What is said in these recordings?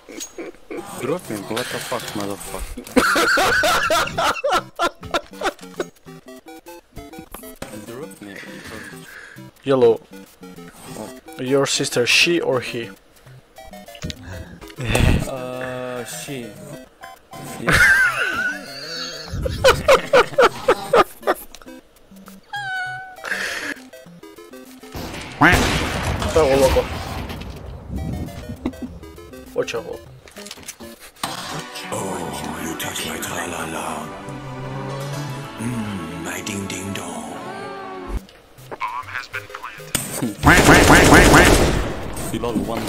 Drop me, what the fuck, motherfucker. Drop me. Yellow. Your sister, she or he? She. Oh, loco. Watch out. Oh, you touch my tra-la-la. My ding-ding-dong. Bomb has been planted. Lol, one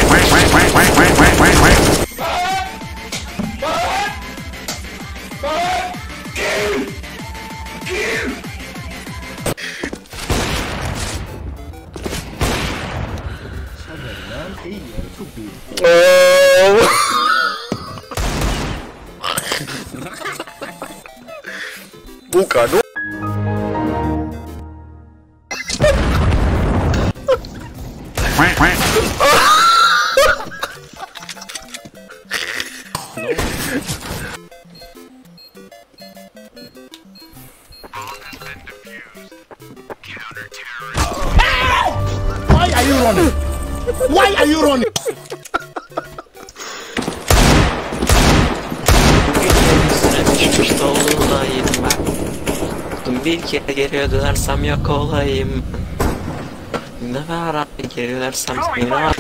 Bukan. Why are you running? Why are you running? Bir kere geriye dönersem yok olayım. Ne var abi geri dönersem seni var.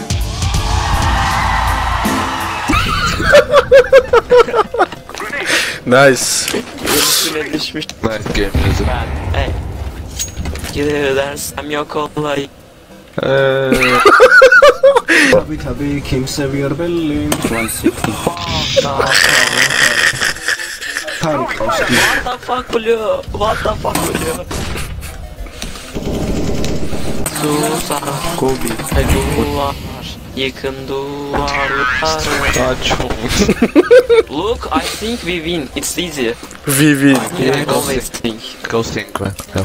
Nice. Üstüne düşmüş. Nice game music. Hey. Geri dönersem yok olayım. Tabii kim seviyor belli. What the fuck Blue? What the fuck Blue? Susar Kobi duvar, yıkın duvarları. Look, I think we win. It's easy. Vivi. I always think. Ghosting, man. Go.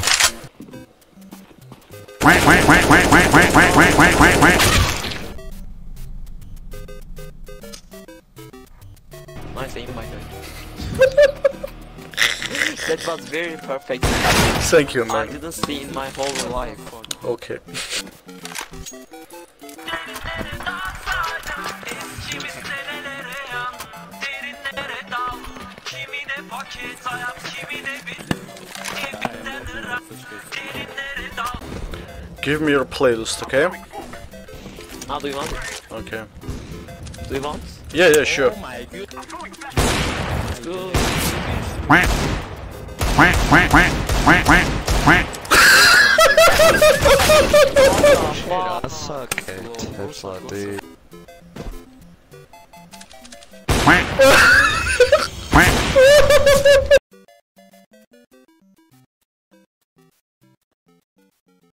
Nice aim, my guy. That was very perfect. Thank you, I man. didn't see in my whole life. Okay. Give me your playlist, okay? Ah, do you want? Okay. Do you want? Yeah, sure. Good. I suck at hip-hop, dude.